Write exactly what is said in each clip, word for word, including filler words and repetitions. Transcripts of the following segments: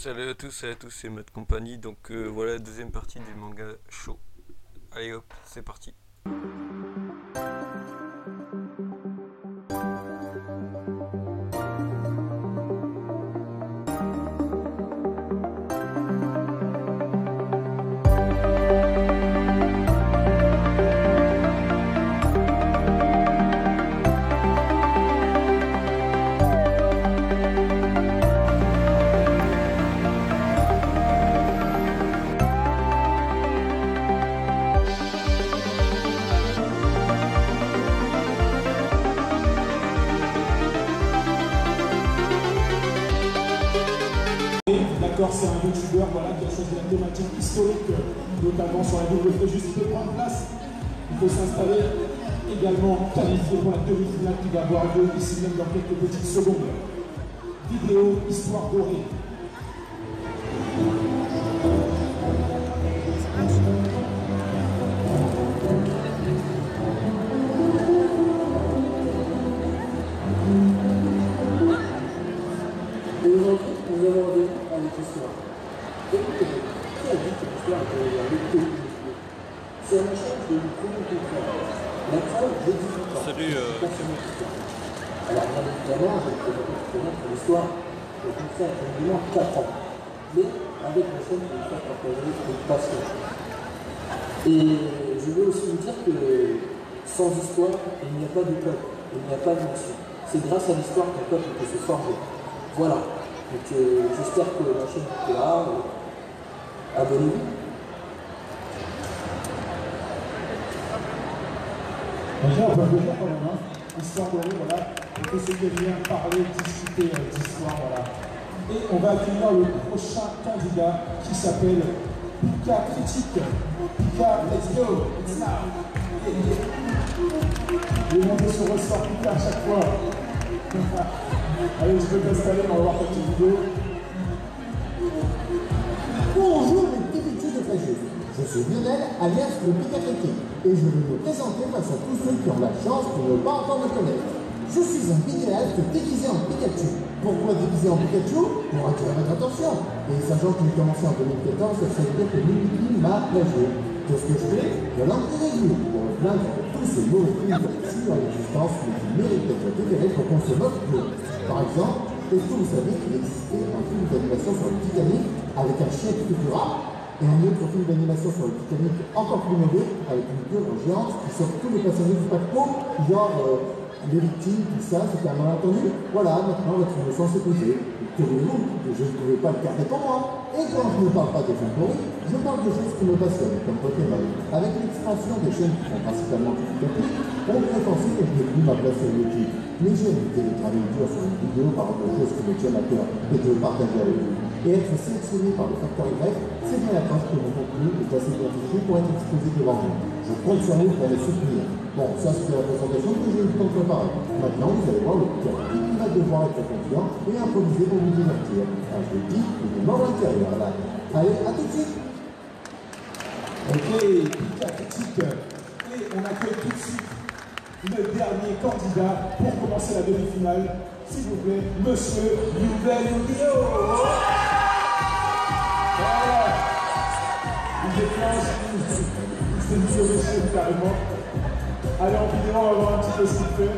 Salut à tous, salut à tous, c'est Matt Compagnie. Donc euh, voilà la deuxième partie du manga show. Allez hop, c'est parti. C'est un youtubeur voilà, qui a choisi la thématique historique, notamment sur la double préjudice. Il peut prendre place, il peut s'installer, également qualifié pour la demi-finale qui va avoir lieu ici même dans quelques petites secondes. Vidéo Histoire dorée. Et aujourd'hui, nous avons rendez-vous avec l'histoire. Écoutez, qui a dit que l'histoire était la vérité? C'est un échange de premiers comprendre. La preuve, j'ai dix-huit ans. Salut, euh... Alors, bien évidemment, je vais vous connaître l'histoire. Je vais faire absolument quatre ans. Mais avec la chaîne de l'histoire partagée et de passion. Et je veux aussi vous dire que sans histoire, il n'y a pas de peuple, il n'y a pas de nation. C'est grâce à l'histoire qu'un peuple peut se forger. Voilà. Donc euh, j'espère que la chaîne est là. Euh, Abonnez-vous. Déjà, on peut le dire quand même, hein. Histoire dorée, voilà. On peut se venir parler, discuter euh, d'histoire, voilà. Et on va accueillir le prochain candidat qui s'appelle Pika Critique. Pika, let's go. It's now. Je vais monter sur ressort Pika à chaque fois. Allez, tu peux t'installer, on va voir ta petite vidéo. Bonjour mes petits petits de Fréjus. Je suis Lionel, alias le Pika Critique, et je vais me présenter face à tous ceux qui ont la chance de ne pas encore me connaître. Je suis un vidéaste déguisé en Pikachu. Pourquoi déguisé en Pikachu? Pour attirer votre attention. Et sachant que j'ai commencé en deux mille quatorze, ça veut dire que Mimikyu m'a plagié. Qu'est-ce que je fais? Je lance des reviews pour me plaindre de tous ces mauvais films sur l'existence, mais qui méritent d'être déterrés pour qu'on se moque d'eux. Par exemple, est-ce que vous savez qu'il existait un film d'animation sur le Titanic avec un chien qui Futura et un autre film d'animation sur le Titanic encore plus mauvais avec une pieuvre géante qui sort tous les passagers du paquebot, genre euh, les victimes, tout ça, c'était un malentendu. Voilà, maintenant votre innocence est posée. Trouvez-vous que je ne pouvais pas le garder pour moi. Et quand je ne parle pas des films pourris, je parle de choses qui me passionnent, comme Pokémon. Avec l'expansion des chaînes qui sont principalement critiques, on pourrait penser que je n'ai plus ma place sur YouTube. Mais j'ai évité de travailler dur sur une vidéo par rapport aux choses qui me tiennent à cœur et de partager avec vous. Et être sélectionné par le facteur Y, c'est bien la preuve que mon contenu est assez bien fichu pour être exposé devant vous. Je compte sur vous pour les soutenir. Bon, ça c'était la présentation que j'ai eu le temps de préparer. Maintenant, vous allez voir le Pika qui va devoir être confiant et improviser pour vous divertir. Alors, je le dis, il est mort à l'intérieur là. Allez, à tout de suite. Ok, Pika Critique. Et on accueille tout de suite le dernier candidat pour commencer la demi-finale. S'il vous plaît, Monsieur Nouvel Yu-Gi-Oh! Voilà. Il déclenche, il s'est mis au monsieur carrément. Allez, en vidéo, on va voir un petit peu ce qu'il fait.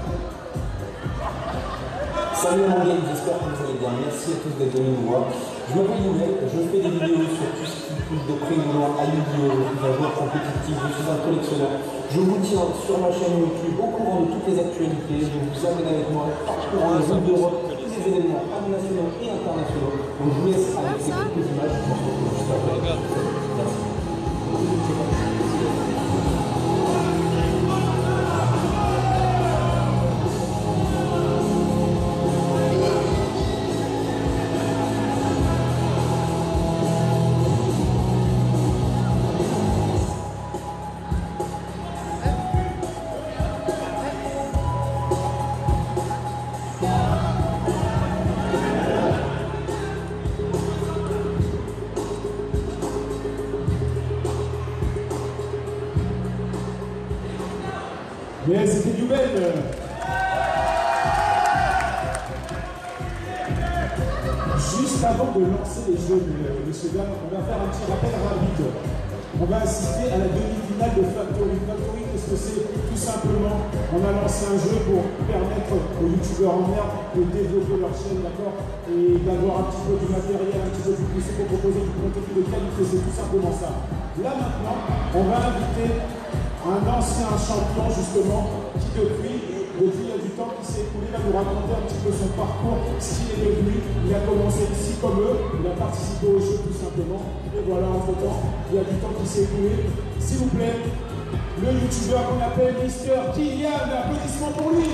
Salut mon game, j'espère que vous allez bien. Merci à tous d'être venus nous voir. Je m'appelle Nouvel, je fais des vidéos sur tout ce qui touche de près ou de loin à Yu-Gi-Oh! Je suis un joueur compétitif, je suis un collectionneur. Je vous tiens sur ma chaîne YouTube au courant de toutes les actualités. Je vous amène avec moi parcourant les zones d'Europe, tous les événements nationaux et internationaux. Donc je vous laisse avec ces quelques images. On se retrouve juste après. Merci. Mais c'était Nouvel. Juste avant de lancer les jeux, messieurs, dames, on va faire un petit rappel rapide. On va assister à la demi-finale de Factory. Factory, qu'est-ce que c'est? Tout simplement, on a lancé un jeu pour permettre aux youtubeurs en herbe de développer leur chaîne, d'accord, et d'avoir un petit peu du matériel, un petit peu du plus pour proposer du contenu de qualité. C'est tout simplement ça. Là maintenant, on va inviter un ancien champion justement qui depuis Depuis, il y a du temps qui s'est écoulé, il va nous raconter un petit peu son parcours, ce qu'il est devenu. Il a commencé ici comme eux, il a participé au jeu tout simplement. Et voilà, entre temps, il y a du temps qui s'est écoulé. S'il vous plaît, le youtubeur qu'on appelle Mister Kylian, applaudissements pour lui.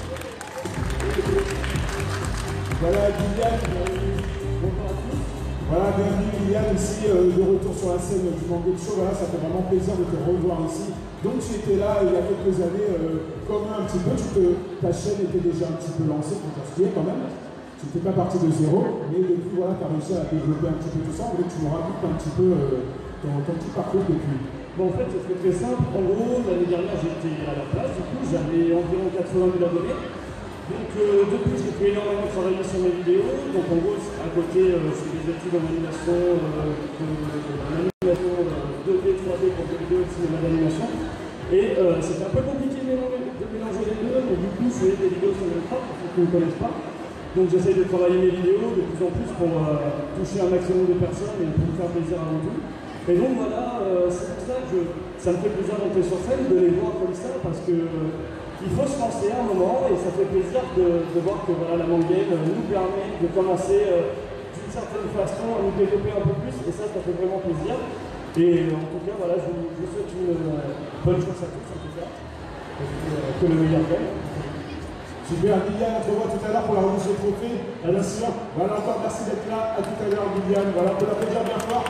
Voilà, Kylian, bonjour à tous. Voilà, bienvenue Kylian, ici euh, de retour sur la scène du Mango Show. Voilà, ça fait vraiment plaisir de te revoir ici. Donc tu étais là il y a quelques années, euh, comme un petit peu, tu te, ta chaîne était déjà un petit peu lancée, pour t'expliquer quand même. Tu n'étais pas parti de zéro, mais depuis voilà, tu as réussi à développer un petit peu tout ça. On voulait que tu nous racontes un petit peu euh, ton, ton petit parcours depuis. Bon, en fait, c'est très simple. En gros, l'année dernière, j'étais à la place, du coup, j'avais environ quatre-vingt mille abonnés. Donc euh, depuis, j'ai pu énormément travailler sur mes vidéos. Donc en gros, à côté, euh, je fais des études en animation, euh, en animation euh, deux D, trois D pour des vidéos de cinéma d'animation. Et euh, c'était un peu compliqué de mélanger, de mélanger les deux, donc du coup, je fais des vidéos sur Minecraft pour ceux qui ne me connaissent pas. Donc j'essaye de travailler mes vidéos de plus en plus pour euh, toucher un maximum de personnes et pour me faire plaisir avant tout. Et donc voilà, euh, c'est pour ça que je, ça me fait plaisir de monter sur scène, de les voir comme ça, parce que euh, il faut se lancer à un moment et ça fait plaisir de, de voir que voilà, la Mangueine nous permet de commencer euh, d'une certaine façon à nous développer un peu plus et ça, ça fait vraiment plaisir. Et euh, en tout cas, voilà, je vous, je vous souhaite une euh, bonne chance à tous en tout cas. Et puis, euh, que le meilleur gagne. Super, Kylian, on te revoit tout à l'heure pour la remise de trophée. Bien sûr. Voilà, encore merci d'être là. À tout à l'heure, Kylian. Voilà, on peut l'applaudir bien fort.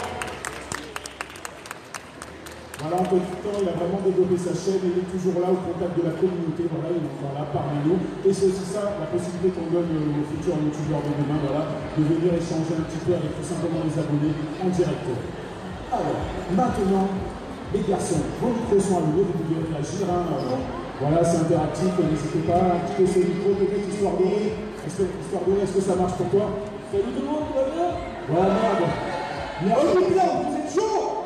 Voilà, en peu de temps, il a vraiment développé sa chaîne, il est toujours là au contact de la communauté, voilà, il est encore là parmi nous. Et c'est aussi ça, la possibilité qu'on donne aux futurs youtubeurs de demain, voilà, de venir échanger un petit peu avec tout simplement les abonnés en direct. Alors, maintenant, les garçons, vos micros sont allumés, vous pouvez réagir, hein, euh, voilà, c'est interactif, n'hésitez pas, activez ce micro, peut-être histoire dorée. Est-ce que, histoire dorée, est-ce que ça marche pour toi? Salut tout le monde, tout va bien? Ouais, merde. Merde, oh, bien, vous êtes chaud?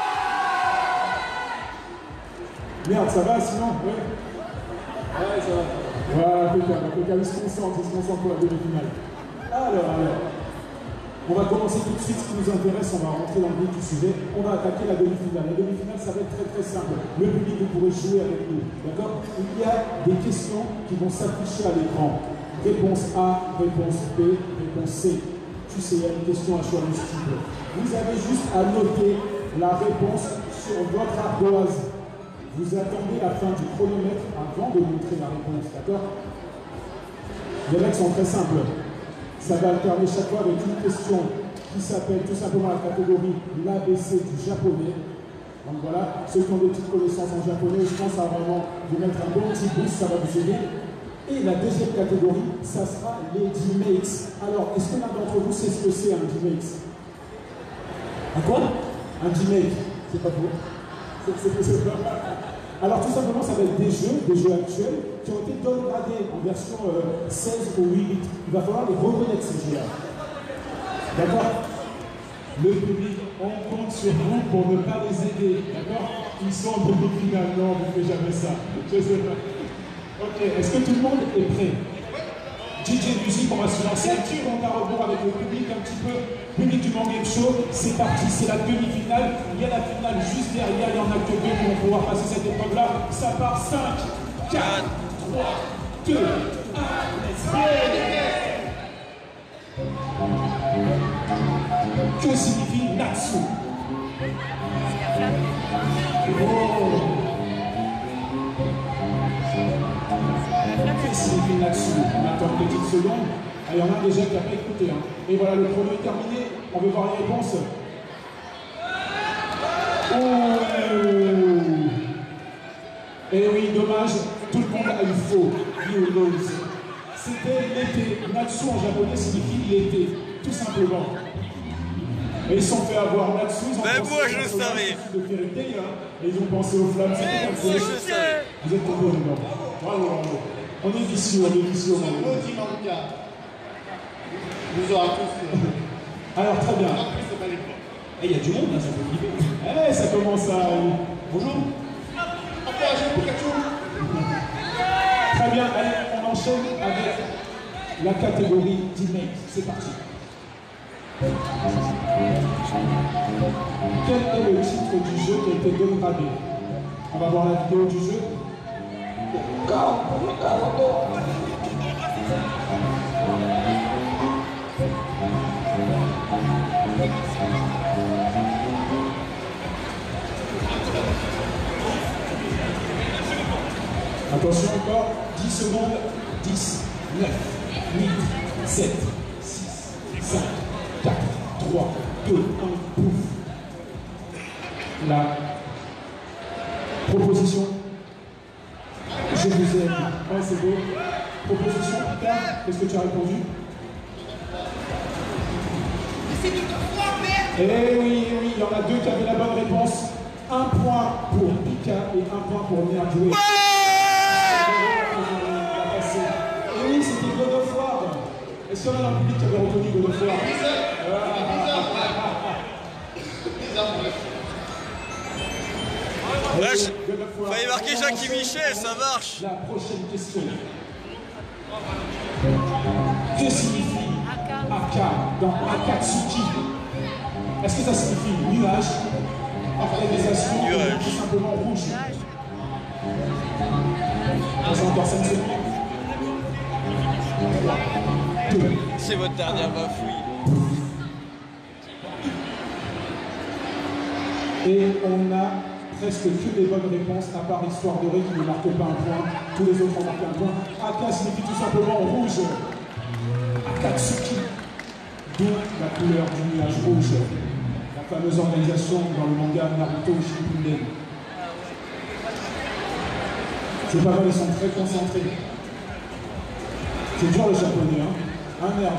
Merde, ça va sinon? Ouais. Ouais, ça va. Voilà, impeccable, impeccable. Il se concentre, il se concentre pour la demi-finale. Alors, alors. On va commencer tout de suite. Ce qui nous intéresse, on va rentrer dans le vif du sujet. On va attaquer la demi-finale. La demi-finale, ça va être très très simple. Le public, vous pourrez jouer avec nous. D'accord? Il y a des questions qui vont s'afficher à l'écran. Réponse A, réponse B, réponse C. Tu sais, il y a une question à choix multiple. Vous avez juste à noter la réponse sur votre ardoise. Vous attendez la fin du chronomètre avant de montrer la réponse, d'accord? Les règles sont très simples. Ça va alterner chaque fois avec une question qui s'appelle tout simplement la catégorie l'A B C du japonais. Donc voilà, ceux qui ont des petites connaissances en japonais, je pense à vraiment vous mettre un bon petit boost, ça va vous aider. Et la deuxième catégorie, ça sera les D-Makes. Alors, est-ce que l'un d'entre vous sait ce que c'est un D-Makes? Un quoi? Un D-Make. C'est pas faux. C'est pas. Alors tout simplement, ça va être des jeux, des jeux actuels, qui ont été downgradés en version euh, seize ou huit bits. Il va falloir les reconnaître ces jeux-là. D'accord? Le public, on compte sur vous pour ne pas les aider. D'accord? Ils sont en demi-finale. Non, vous ne faites jamais ça. Je sais pas. Ok, est-ce que tout le monde est prêt? D J Music, on va se lancer un petit compte à rebours avec le public, un petit peu. Public du Mango Show, c'est parti, c'est la demi-finale. Il y a la finale juste derrière, il y en a que deux qui vont pouvoir passer cette épreuve-là. Ça part cinq, quatre, trois, deux, un, let's go! Que signifie Natsu? Oh. Que signifie Natsu? On attend une petite seconde. Ah, il y en a déjà qui n'a pas écouté. Hein. Et voilà, le chrono est terminé. On veut voir les réponses. Oh. Et oui, dommage, tout le monde a eu faux. You lose. C'était l'été. Natsu en japonais signifie l'été, tout simplement. Et ils se sont fait avoir Natsu. Ils ont Mais pensé moi je le au savais. de Fairy Tail, hein. Et ils ont pensé aux flammes. Mais moi je le savais. Vous êtes tombés dedans. Bravo, bravo. On est vicieux, on est vicieux. Ce mot qui manque. Vous aurez tous. Alors, très bien. Et il y a du monde là, ça peut flipper. Eh, ça commence à... Bonjour. Très bien, allez, on enchaîne avec la catégorie d'Image. C'est parti. Quel est le titre du jeu qui a été dégradé? On va voir la vidéo du jeu. Attention encore, dix secondes, dix, neuf, huit, sept, six, cinq, quatre, trois, deux, un, pouf. La proposition, je vous aime. Ouais, c'est beau. Proposition, Picard, qu'est-ce que tu as répondu? Eh oui, eh oui, il y en a deux qui avaient la bonne réponse. Un point pour Pika et un point pour Nerdoué. Ouais, et oui, c'était God of War. Est-ce qu'il y en a dans le public qui avait retenu God of War? Ouais, fallait marquer Jackie Michel, ça marche. La prochaine question. Que signifie Aka dans Akatsuki? Est-ce que ça signifie nuage, organisation, ou tout simplement rouge? C'est encore cinq secondes. C'est votre dernière bafouille. Et on a presque que des bonnes réponses, à part Histoire dorée qui ne marque pas un point. Tous les autres ont marqué un point. Aka signifie tout simplement rouge. Akatsuki, d'où la couleur du nuage rouge. La fameuse organisation dans le manga Naruto Shippuden. C'est pas mal, ils sont très concentrés. C'est dur le japonais, hein? Un merde.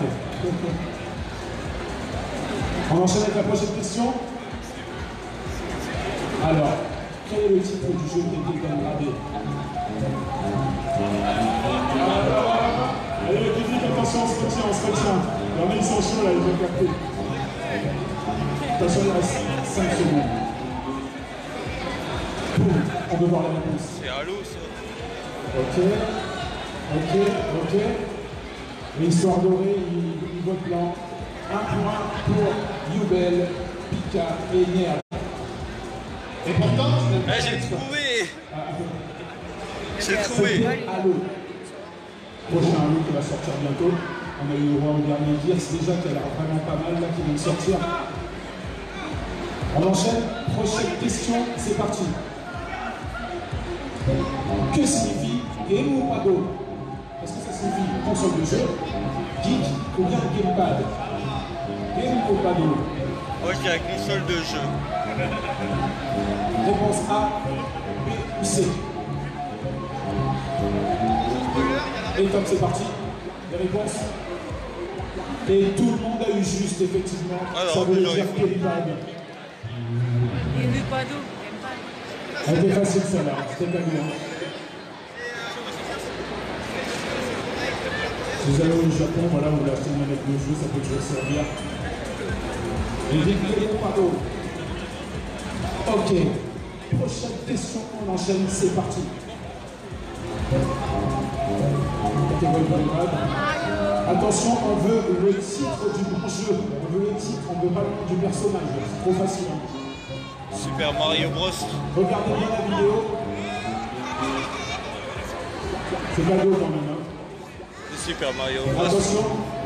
On enchaîne avec la prochaine question. Alors, quel est le titre du jeu qui a été dégradé? Allez, le public, attention, on se retient, on se retient. Il y en a, ils sont chauds là, ils ont capté. Attention, il reste cinq secondes. Boum, on veut voir la réponse. C'est Halo ça. Ok, ok, ok. L'histoire dorée, il, il vote blanc. Un point pour Yubel, Pika et Nerd. Et pourtant, ah, j'ai trouvé. Ah, J'ai trouvé. Halo. Prochain Halo qui va sortir bientôt. On a eu le droit au dernier Gears déjà qui a l'air vraiment pas mal là, qui vient de sortir. On enchaîne. Prochaine question, c'est parti. Que signifie Game ou Pado? Est-ce que ça signifie console de jeu, geek ou bien gamepad? Game ou Pado? Moi je dirais console de jeu. Réponse A, B ou C. Et comme c'est parti, les réponses. Et tout le monde a eu juste, effectivement. Alors, ça veut dire il faut... gamepad. Et le Pado. Elle était facile celle-là, c'était pas bien. Si vous allez au Japon, voilà, vous voulez acheter une manette de jeu, ça peut toujours servir. Et les Pado. Ok. Prochaine question, on enchaîne, c'est parti. Attention, on veut le titre du bon jeu. On veut le titre, on veut pas le nom du personnage. C'est trop facile. Hein. Super Mario Bros. Regardez bien la vidéo. C'est cadeau quand même. Hein. Super Mario Bros. Attention.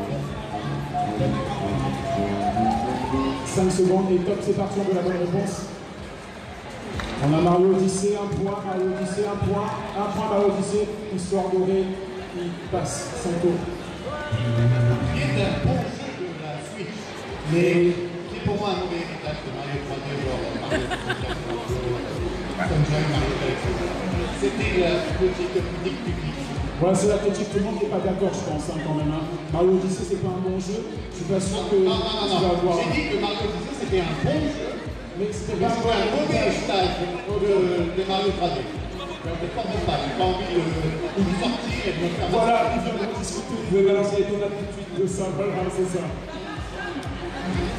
cinq secondes et top, c'est parti, on veut la bonne réponse. On a Mario Odyssey, un point, Mario Odyssey, un point, un point Mario Odyssey, Histoire dorée, il passe son tour. Qui est un bon jeu de la Switch, mais qui est pour moi un mauvais héritage de Mario trois D, genre Mario Sunshine, Mario Galaxy. C'était la critique publique. Voilà, c'est la critique, tout le monde n'est pas d'accord, je pense, hein, quand même. Hein. Mario Odyssey, c'est pas un bon jeu. Je suis pas sûr que non, non, non, tu vas avoir. J'ai dit que Mario Odyssey, c'était un bon jeu, mais c'était mais pas c'était un mauvais héritage de, de Mario trois D. Donc, je ne porte pas, j'ai pas envie de, de sortir et de me faire... Voilà, il vient de discuter, vous pouvez balancer ton attitude de ça, voilà, c'est ça.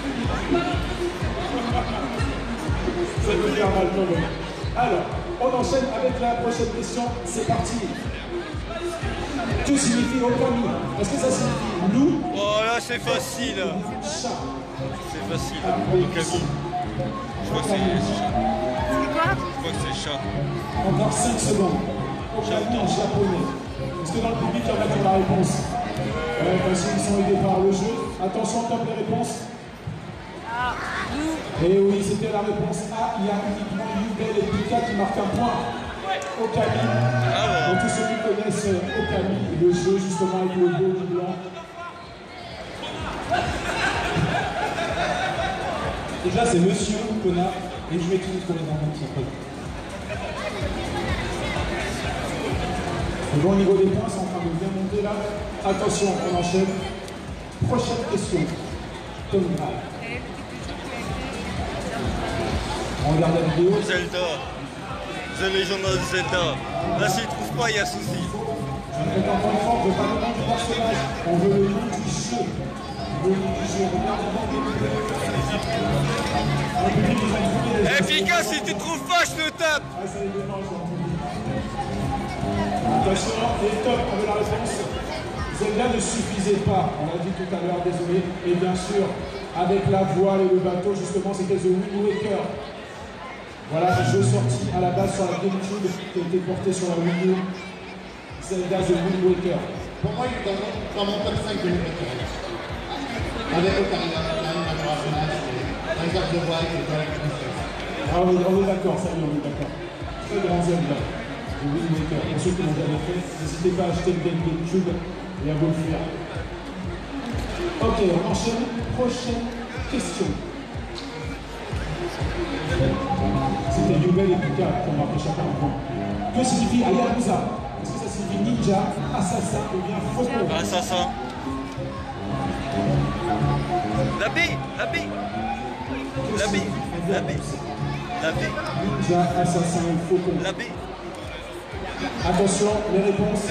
Ça peut faire mal quand même. Alors, on enchaîne avec la prochaine question. C'est parti. Que signifie Okami? Est-ce que ça signifie loup? Oh là, c'est facile. Chat. C'est facile. Ah, oui, Okami. Je crois que c'est chat. C'est quoi? Je crois que c'est chat. Encore cinq secondes. Okami en japonais. Est-ce que dans le public, il y en a qui ont la réponse? Ouais, parce qu'ils sont aidés par le jeu. Attention, top les réponses. Ah, nous. Et oui, c'était la réponse A. Il y a uniquement Yubel et Pika qui marquent un point. Okami. Ah Donc tous ceux qui connaissent Okami, le jeu justement avec le beau du blanc. Déjà, c'est monsieur, connard, et je m'excuse pour les enfants qui sont pas là. Et bon, au niveau des points, c'est en train de bien monter là. Attention, on enchaîne. Prochaine question. Tom Gray. On regarde la vidéo. Zelda. The Legend of Zelda. Là, s'ils trouvent pas, il y a souci. Je répète encore une fois, on ne veut pas le nom du personnage, on veut le nom du jeu. Le nom du jeu, regardez le public, ils ont trouvé les Eh, Pika, si tu trouves pas, je te tape. Ah, ça les démange, en tout cas. Attention, et top, on veut la réponse. Zelda ne suffisait pas, on l'a dit tout à l'heure, désolé. Et bien sûr, avec la voile et le bateau, justement, c'était The Wind Waker. Voilà, un jeu sorti à la base sur la GameCube qui a été porté sur la Wii U. Zelda The Wind Waker. Pour moi, il est dans mon, dans mon top cinq de mes préférés. Avec Ocarina, Ocarina Majora's Mask, Breath of the Wild et Twilight Princess. Ah, on est, on est d'accord, ça y est, on est d'accord. Très grand Zelda, The Wind Waker. Pour ceux qui l'ont jamais fait, n'hésitez pas à acheter le game GameCube et à vous le faire. Ok, on enchaîne. Prochaine question. C'était Yubel et Pika qui ont marqué chacun un point. Que signifie Hayabusa? Est-ce que ça signifie ninja, assassin ou bien faucon? Assassin. La B, la B, la B, la B, la B, Ninja, assassin ou faucon? la B. Attention, les réponses.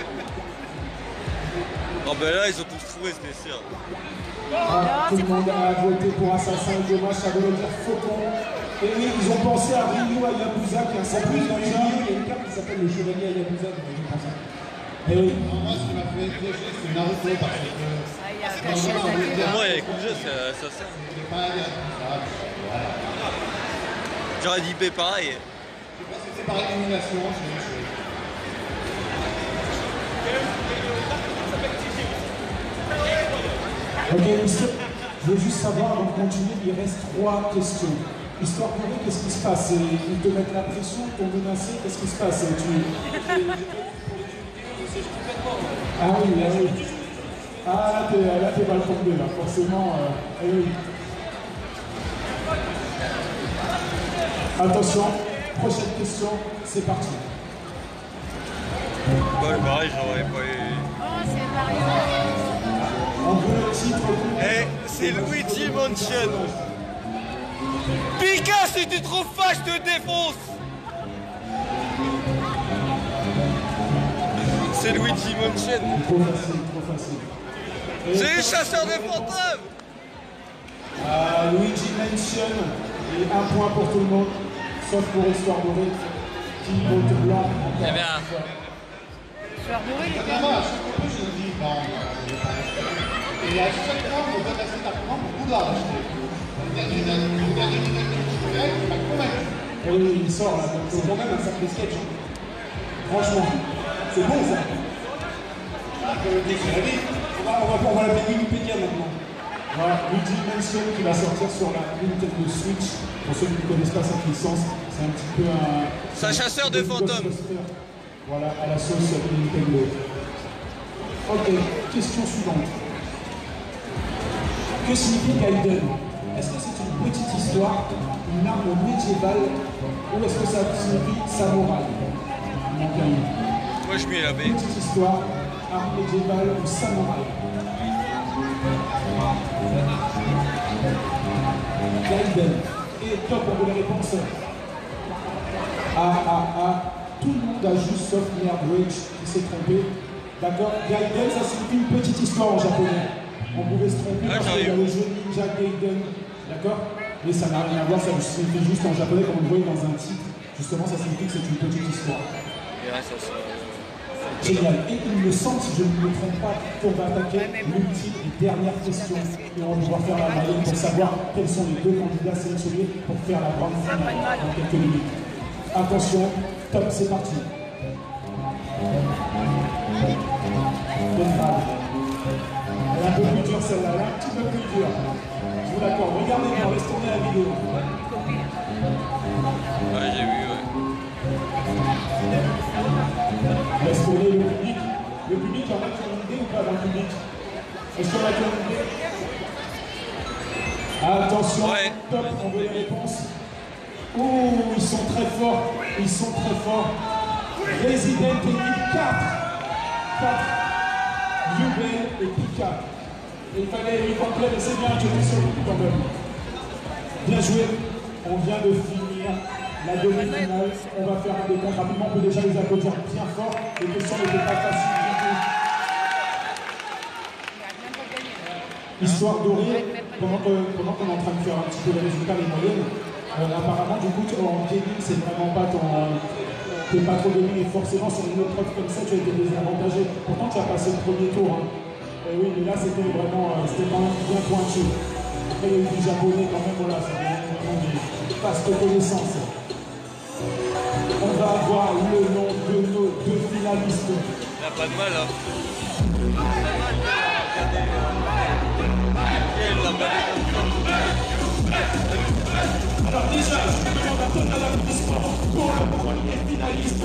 Oh ben là, ils ont tous trouvé, c'est sûr. Ah, tout le monde a voté pour assassin et dommage, ça veut dire faucon. Et oui, ils ont pensé à Ryu Hayabusa qui est un En plus, dans les ninja. jeux, il y a une carte qui s'appelle le Chevalier Hayabusa, donc je pense ça. Et oui. Moi, ce qui m'a fait fléchir, c'est Naruto parce que Ah, il y a un cachet à la Pour moi, avec le jeu, c'est assassin. c'est pas Hayabusa. Voilà. J'aurais dit B pareil. Je sais pas si c'est par élimination, je sais pas. Ok, monsieur, je veux juste savoir, avant de continuer, il reste trois questions. Histoire de voir qu'est-ce qui se passe. Ils te mettent la pression, t'ont menacé, qu'est-ce qui se passe? Tu... Ah oui, ah oui. Ah là, t'es, là, t'es mal tombé, là, forcément. Euh... Eh oui. Attention, prochaine question, c'est parti. Ouais, pareil, j'aurais pas eu. Oh, c'est Mario. On veut le titre. Eh, c'est Luigi Mansion. Pika, si tu trouves pas, je te défonce. C'est Luigi Mansion. Trop facile, trop facile. Et C'est les chasseurs de fantômes. Ah, Luigi Mansion, et un point pour tout le monde, sauf pour Histoire Dorée, qui vote blanc. Eh bien. Fleur dorée, les gars. Moi, à chaque fois, je me dis, non, je vais pas l'acheter. Et à chaque fois, on me donne assez d'arguments pour vouloir l'acheter. Le dernier le dernier Nintendo que je fais, il m'a convaincu. Et oui, il sort là, donc c'est quand même un sacré sketch. Franchement, c'est bon ça. On va, on va, on va l'appeler Wikipédia maintenant. Voilà, Luigi Mansion qui va sortir sur la Nintendo Switch. Pour ceux qui ne connaissent pas cette licence, c'est un petit peu un... C'est un chasseur de fantômes. Voilà, à la sauce Nintendo. Ok, question suivante. Que signifie Gaiden? Est-ce que c'est une petite histoire, une arme médiévale, ou est-ce que ça signifie samouraï? Il manque un mot. Moi, je mets la B. Petite histoire, arme médiévale ou samouraï? Gaiden. Et top, on veut les réponses. Ah, ah, ah. Tout le monde a juste sauf Nerd Rage qui s'est trompé. D'accord? Gaiden, ça signifie une petite histoire en japonais. On pouvait se tromper Ah, parce qu'il y a j'arrive. le jeu Ninja Gaiden. D'accord? mais ça n'a rien à voir, ça signifie juste en japonais, comme vous le voyez dans un titre. Justement, ça signifie que c'est une petite histoire. Et là, ça, ça... Génial. Et il me semble, si je ne me trompe pas, qu'on va attaquer l'ultime et dernière question. Et on va pouvoir faire la moyenne pour savoir quels sont les deux candidats sélectionnés pour faire la grande finale dans quelques minutes. Attention, top, c'est parti. Bonne balle. Elle est un peu plus dure celle-là, elle est un petit peu plus dure. Je vous l'accorde. Regardez bien, laisse tourner la vidéo. Ouais, j'ai vu, ouais. Laisse tourner le public. Le public, il y en a qui ont une idée ou pas dans le public? Est-ce qu'il y en a qui ont une idée? Attention, ouais. Top, on veut les réponses. Oh, ils sont très forts. Ils sont très forts. Resident Evil quatre. quatre. Yubel et Pika. Il fallait lui complet, mais c'est bien, je suis sur le coup quand même. Bien joué. On vient de finir la demi-finale. On va faire un décompte rapidement. On peut déjà les applaudir bien fort. Les questions n'étaient pas faciles du tout. Histoire de rire, pendant qu'on est en train de faire un petit peu les résultats, les moyennes, euh, apparemment, du coup, en gaming, c'est vraiment pas ton. T'es pas trop gaming et forcément, sur une autre preuve comme ça, tu as été désavantagé. Pourtant, tu as passé le premier tour. Hein. Et oui, mais là, c'était vraiment, euh, c'était quand même bien pointu. Après, il y a eu du japonais quand même, voilà, c'est vraiment des vastes connaissances. On va avoir le nom de nos deux finalistes. Il n'y a pas de mal, hein. Alors déjà, je vous demande un total applaudissement pour le premier finaliste.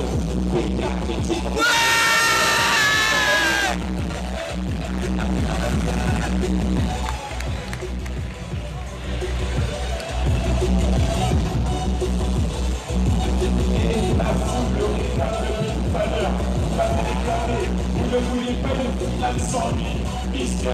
Et la foule le réclame depuis tout à l'heure. Vous l'avez réclamé, vous ne vouliez pas de finale sans lui. Mister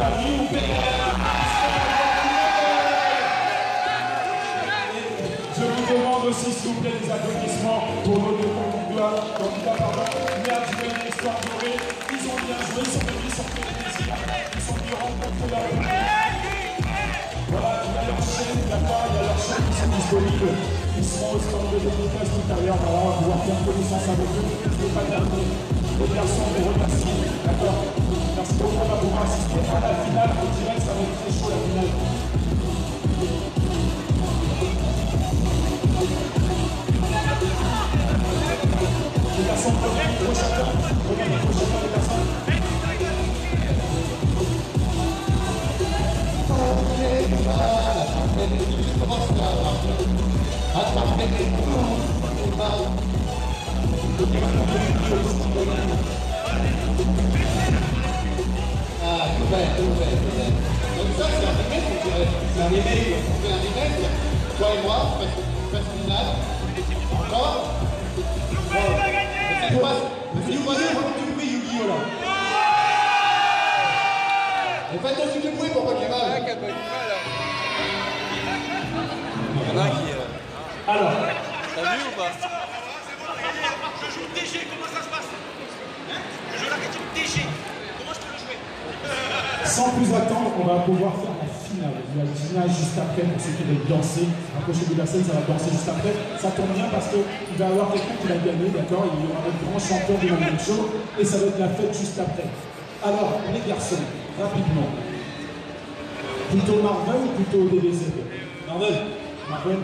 Je vous demande aussi, s'il vous plaît, des applaudissements pour nos deux candidats, candidats pardon, Nerdswell et Histoire Dorée. Ils ont bien joué, ils sont venus, ils sont fait plaisir, ils sont venus rencontrer leur public. Voilà, il y a leur chaîne, d'accord, il y a leur chaîne qui sont disponibles. Ils seront au stand de dédicace tout à l'heure, on va pouvoir faire connaissance avec eux. Je ne vais pas terminer. Les garçons, on vous remercie, d'accord. Merci beaucoup, on va pouvoir assister à la finale. En direct, ça va être très chaud la finale. Les garçons, regardez le micro chacun. Regardez le micro chacun, les garçons. Ah, tout fait, tout fait, tout fait. Donc ça, c'est un remake, on dirait. C'est un remake. On fait un remake. Toi et moi, on fait une finale. Encore. C'est quoi? C'est du bruit, du bruit, Yu-Gi-Oh là. Et faites aussi du bruit pour pas qu'il y ait mal. Il y en a un qui... Euh... Alors. T'as vu ou pas? Je joue D G, comment ça se passe? Hein? Je joue l'archétype D G. Comment je peux le jouer? Sans plus attendre, on va pouvoir faire la finale. Il y a le finale juste après pour ceux qui veulent danser. Approchez de la scène, ça va danser juste après. Ça tombe bien parce qu'il va y avoir quelqu'un qui va gagner, d'accord? Il y aura le grand champion du Morning Show et ça va être la fête juste après. Alors, les garçons, rapidement. Plutôt Marvel ou plutôt D B Z? Marvel. Marvel.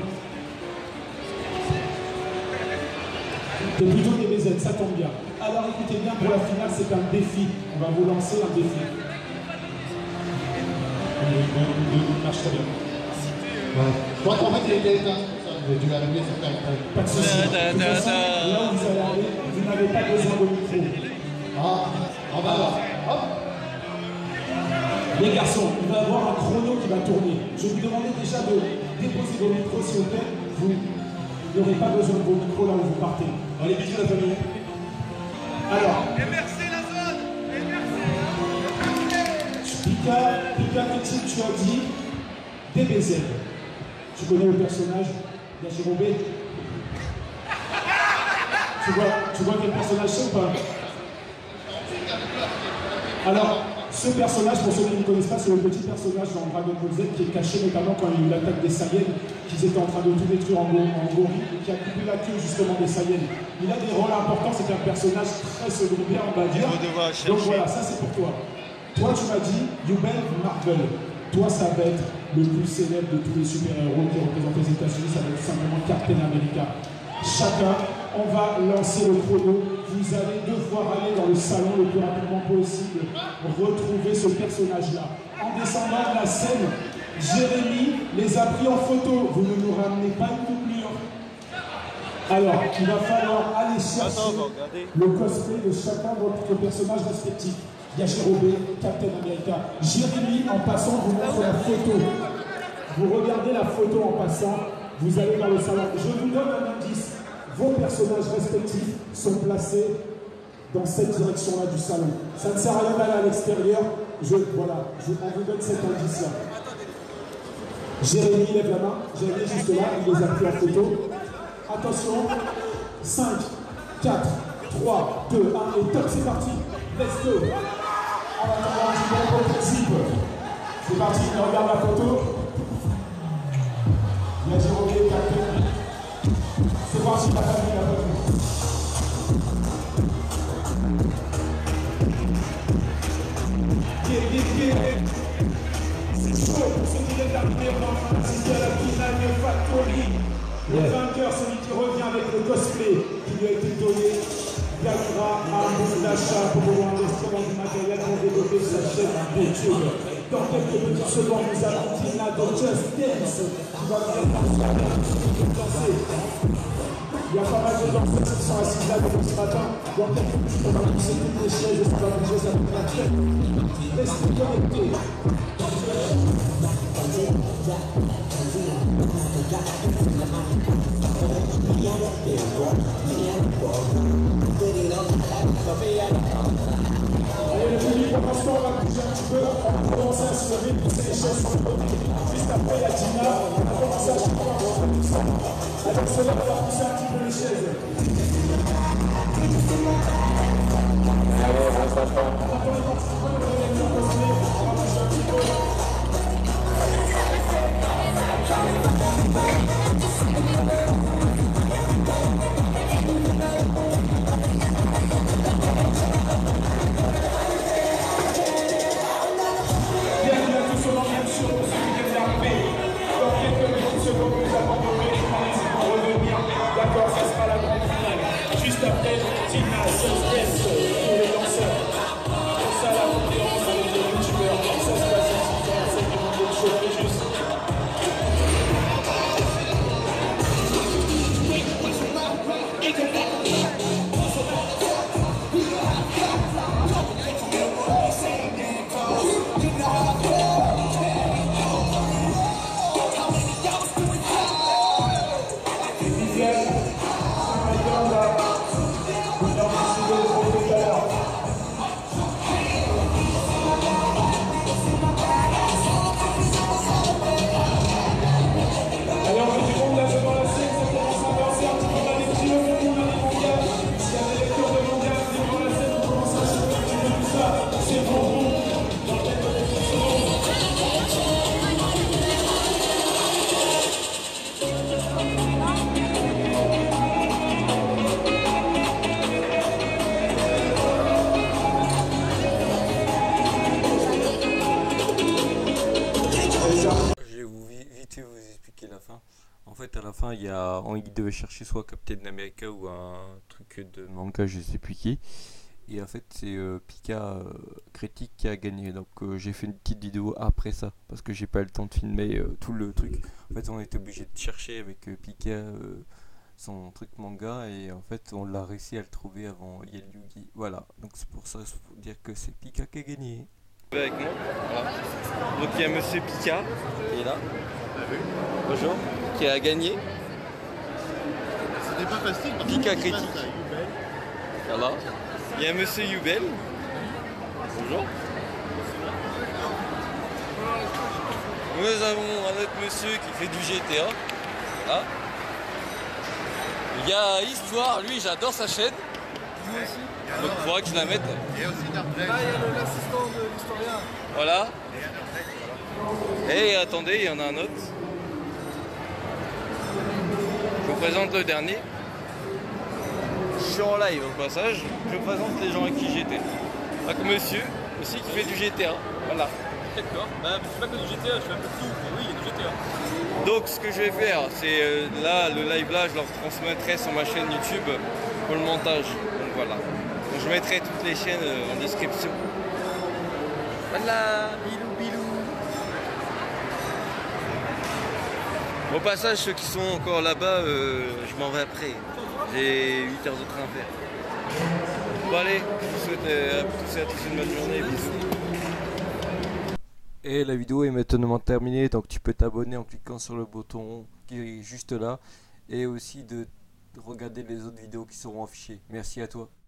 C'est plutôt D B Z, ça tombe bien. Alors écoutez bien, pour la finale, c'est un défi. On va vous lancer un défi. Il marche très bien. Ouais. Je crois qu'en fait, il était éteint. J'ai dû l'arriver, ça fait un peu. Pas de soucis. De toute façon, là où vous allez aller, vous n'avez pas besoin de micro. Ah, ah bah alors, hop. Les garçons, il va y avoir un chrono qui va tourner. Je vais vous demander déjà de déposer vos micros, s'il vous plaît. Vous n'aurez pas besoin de vos micros là où vous partez. Allez, bisous la famille. Alors. Et merci la zone. Et merci. Pika, Pika, qu'est-ce que tu as dit? D B Z. Tu connais le personnage d'Hachiro B? Tu vois, tu vois quel personnage c'est ou pas? Alors, Ce personnage, pour ceux qui ne connaissent pas, c'est le petit personnage dans Dragon Ball Z qui est caché notamment quand il y a eu l'attaque des Saiyans, qu'ils étaient en train de tout détruire en, en gorille, et qui a coupé la queue justement des Saiyans. Il a des rôles importants, c'est un personnage très secondaire, on va dire. Donc voilà, ça c'est pour toi. Toi, tu m'as dit, Yubel Marvel. Toi, ça va être le plus célèbre de tous les super-héros qui représentent les États-Unis, ça va être simplement Captain America. Chacun, on va lancer le chrono. Vous allez devoir aller dans le salon le plus rapidement possible, retrouver ce personnage-là. En descendant de la scène, Jérémy les a pris en photo. Vous ne nous ramenez pas une doublure. Alors, il va falloir aller chercher le cosplay de chacun de votre personnage respectif. Il y a Jérôme, Captain America. Jérémy, en passant, vous montre la photo. Vous regardez la photo en passant, vous allez dans le salon. Je vous donne un indice. Vos personnages respectifs sont placés dans cette direction-là du salon. Ça ne sert à rien d'aller à l'extérieur. Je, voilà, je, on vous donne cet indice-là. Jérémy lève la main. Jérémy juste là, il les a pris en photo. Attention. cinq, quatre, trois, deux, un et top, c'est parti. Let's go. On va attendre un petit peu au principe. C'est parti, on regarde la photo. Il y a Jérôme et Captain. C'est parti, la famille, la famille. Yeah, yeah, yeah. C'est chaud pour ceux qui viennent d'arriver. On est en train d'assister à la finale de Factory. Le yeah. vainqueur, celui qui revient avec le cosplay qui lui a été donné, gagnera un bon d'achat pour pouvoir investir dans du matériel pour développer sa chaîne YouTube. Dans quelques petites secondes, nous avons Tina de Just Dance qui va venir danser. Il y a pas mal de danseurs qui sont assis là depuis ce matin. Dans quelques minutes, on va pousser toutes les chaises et ça va bouger, ça va être la tête. Restez connectés. Allez, le public, pour l'instant, on va bouger un petit peu. On va commencer à se lever, pousser les chaises sur le côté. Juste après, il y a Tina. On va commencer à se lever. Avec cela, on va pousser un petit peu les chaises. Bienvenue à tous au Morning Show, pour ceux qui viennent d'arriver. Dans quelques petites secondes, nous aborderons les principes pour revenir. D'accord, ça sera la grande finale. Juste après, Tina, Just Dance pour les danseurs. Pour ça, la conférence avec les youtubeurs. Ça se passe ici, dans la scène du Morning Show. Et juste. En fait, à la fin, il y a, il devait chercher soit Captain America ou un truc de manga, je sais plus qui. Et en fait, c'est euh, Pika euh, Critique qui a gagné. Donc, euh, j'ai fait une petite vidéo après ça parce que j'ai pas eu le temps de filmer euh, tout le truc. En fait, on était obligé de chercher avec euh, Pika euh, son truc manga et en fait, on l'a réussi à le trouver avant Yel Yugi. Voilà. Donc, c'est pour ça, il faut dire que c'est Pika qui a gagné. Avec moi, voilà. Donc il y a Monsieur Pika qui est là. Bonjour. Qui a gagné. C'était pas facile. Pika Critique. Voilà. Il y a Monsieur Yubel. Bonjour. Nous avons un autre monsieur qui fait du G T A. Là. Il y a Histoire, lui j'adore sa chaîne. Lui aussi. Donc il faudra que je la mette. Et aussi Darkblade. Là, il y a l'assistant de l'historien. Voilà. Et attendez, il y en a un autre. Je vous présente le dernier. Je suis en live au passage. Je vous présente les gens avec qui j'étais. Donc monsieur aussi qui fait du G T A. Voilà. D'accord. Bah, je fais pas que du G T A, je fais un peu de tout. Mais oui, il y a du G T A. Donc ce que je vais faire, c'est euh, là, le live là, je leur transmettrai sur ma chaîne YouTube pour le montage. Donc voilà. Donc, je mettrai toutes les chaînes euh, en description. Voilà, bilou bilou. Au passage, ceux qui sont encore là-bas, euh, je m'en vais après. J'ai huit heures de train à faire. Bon allez, je vous souhaite euh, à tous et à tous une bonne journée. Bisous. Et la vidéo est maintenant terminée, donc tu peux t'abonner en cliquant sur le bouton qui est juste là. Et aussi de regarder les autres vidéos qui seront affichées. Merci à toi.